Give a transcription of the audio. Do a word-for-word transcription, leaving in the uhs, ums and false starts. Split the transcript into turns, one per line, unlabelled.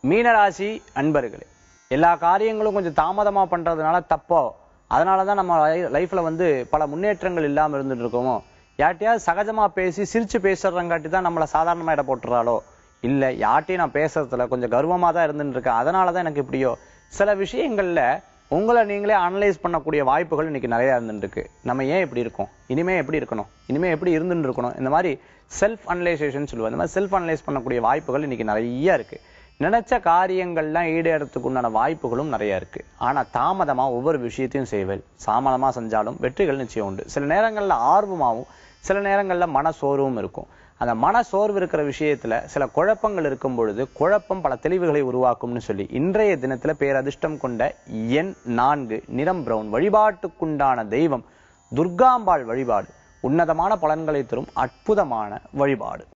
மீனராசி அன்பர்களே, எல்லா காரியங்களும் கொஞ்சம் தாமதமா பண்றதுனால தப்போ, அதனாலதான் நம்ம லைஃப்ல வந்து பல முன்னேற்றங்கள் இல்லாம இருந்துட்டு இருக்கோமோ, யார்ட்டையாவது சகஜமா பேசி சிரிச்சு பேசுறங்காட்டி தான் நம்மள சாதாரணமா இட போட்டுறாளோ, இல்ல யார்ட்டையும் நான் பேசுறதுல கொஞ்சம் கர்வமா தான் இருந்துட்டு இருக்கேன், அதனாலதான் எனக்கு இப்படியோ, சில விஷயங்கள்ல உங்களை நீங்களே அனலைஸ் பண்ணக்கூடிய வாய்ப்புகள் இன்னைக்கு நிறைய இருந்துட்டு இருக்கு. நம்ம ஏன் இப்படி இருக்கோம், இனிமே எப்படி இருக்கணும், இனிமே எப்படி இருந்துட்டு இருக்கணும், இந்த மாதிரி செல்ஃப் அனலைசேஷன் சொல்லுவாங்க. இந்த மாதிரி செல்ஃப் அனலைஸ் பண்ணக்கூடிய வாய்ப்புகள் இன்னைக்கு நிறைய இருக்கு. நினைச்ச காரியங்கள்லாம் ஈடேறதுக்கு உண்டான வாய்ப்புகளும் நிறைய இருக்கு. ஆனா தாமதமா ஒவ்வொரு விஷயத்தையும் செய்வேன். தாமதமா செஞ்சாலும் வெற்றிகள் நிச்சயம் உண்டு. சில நேரங்கள்ல ஆர்வமாகவும் சில நேரங்கள்ல மன சோர்வும் இருக்கும். அந்த மன சோர்வு இருக்கிற விஷயத்துல சில குழப்பங்கள் இருக்கும் பொழுது குழப்பம் பல தெளிவுகளை உருவாக்கும்னு சொல்லி இன்றைய தினத்துல பேரதிர்ஷ்டம் கொண்ட எண் நான்கு, நிறம் பிரவுன். வழிபாட்டுக்குண்டான தெய்வம் துர்காம்பாள் வழிபாடு உன்னதமான பலன்களை தரும் அற்புதமான வழிபாடு.